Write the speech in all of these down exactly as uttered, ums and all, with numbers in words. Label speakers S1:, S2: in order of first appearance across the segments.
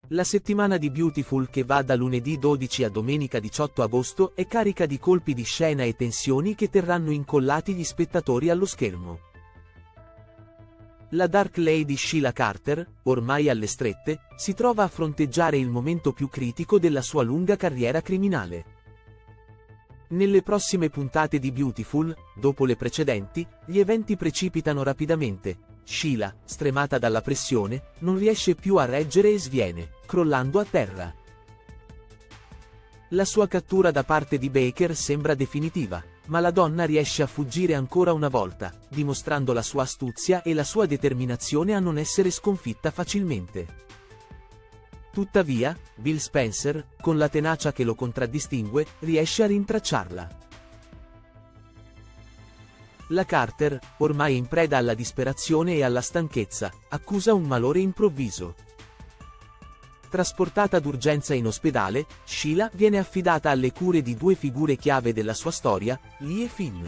S1: La settimana di Beautiful, che va da lunedì dodici a domenica diciotto agosto, è carica di colpi di scena e tensioni che terranno incollati gli spettatori allo schermo. La Dark Lady Sheila Carter, ormai alle strette, si trova a fronteggiare il momento più critico della sua lunga carriera criminale. Nelle prossime puntate di Beautiful, dopo le precedenti, gli eventi precipitano rapidamente. Sheila, stremata dalla pressione, non riesce più a reggere e sviene, crollando a terra. La sua cattura da parte di Baker sembra definitiva, ma la donna riesce a fuggire ancora una volta, dimostrando la sua astuzia e la sua determinazione a non essere sconfitta facilmente. Tuttavia, Bill Spencer, con la tenacia che lo contraddistingue, riesce a rintracciarla. La Carter, ormai in preda alla disperazione e alla stanchezza, accusa un malore improvviso. Trasportata d'urgenza in ospedale, Sheila viene affidata alle cure di due figure chiave della sua storia, Lee e Finn.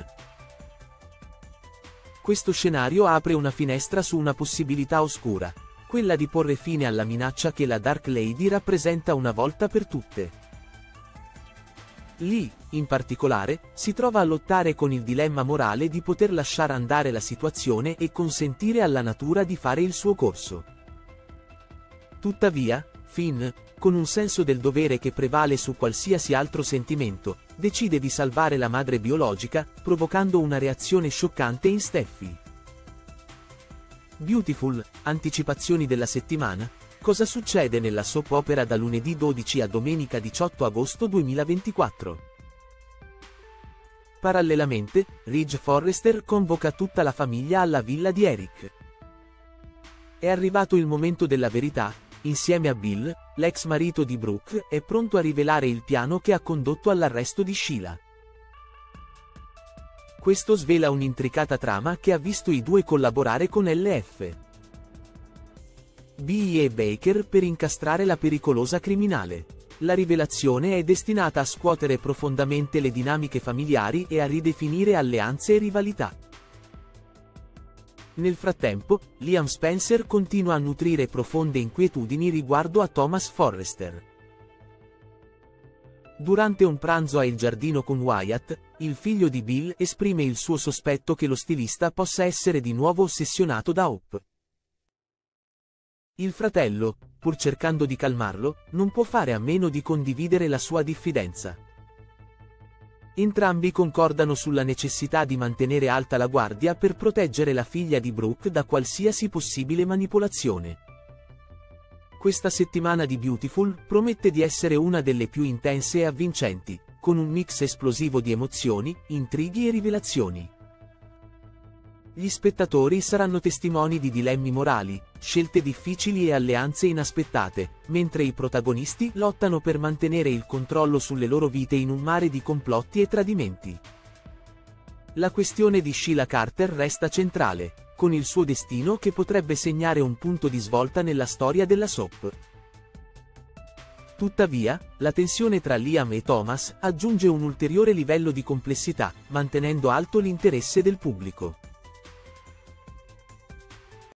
S1: Questo scenario apre una finestra su una possibilità oscura, quella di porre fine alla minaccia che la Dark Lady rappresenta una volta per tutte. Lee, in particolare, si trova a lottare con il dilemma morale di poter lasciare andare la situazione e consentire alla natura di fare il suo corso. Tuttavia, Finn, con un senso del dovere che prevale su qualsiasi altro sentimento, decide di salvare la madre biologica, provocando una reazione scioccante in Steffi. Beautiful, anticipazioni della settimana. Cosa succede nella soap opera da lunedì dodici a domenica diciotto agosto duemilaventiquattro? Parallelamente, Ridge Forrester convoca tutta la famiglia alla villa di Eric. È arrivato il momento della verità. Insieme a Bill, l'ex marito di Brooke, è pronto a rivelare il piano che ha condotto all'arresto di Sheila. Questo svela un'intricata trama che ha visto i due collaborare con L F B e Baker per incastrare la pericolosa criminale. La rivelazione è destinata a scuotere profondamente le dinamiche familiari e a ridefinire alleanze e rivalità. Nel frattempo, Liam Spencer continua a nutrire profonde inquietudini riguardo a Thomas Forrester. Durante un pranzo a Il Giardino con Wyatt, il figlio di Bill esprime il suo sospetto che lo stilista possa essere di nuovo ossessionato da Hope. Il fratello, pur cercando di calmarlo, non può fare a meno di condividere la sua diffidenza. Entrambi concordano sulla necessità di mantenere alta la guardia per proteggere la figlia di Brooke da qualsiasi possibile manipolazione. Questa settimana di Beautiful promette di essere una delle più intense e avvincenti, con un mix esplosivo di emozioni, intrighi e rivelazioni. Gli spettatori saranno testimoni di dilemmi morali, scelte difficili e alleanze inaspettate, mentre i protagonisti lottano per mantenere il controllo sulle loro vite in un mare di complotti e tradimenti. La questione di Sheila Carter resta centrale, con il suo destino che potrebbe segnare un punto di svolta nella storia della soap. Tuttavia, la tensione tra Liam e Thomas aggiunge un ulteriore livello di complessità, mantenendo alto l'interesse del pubblico.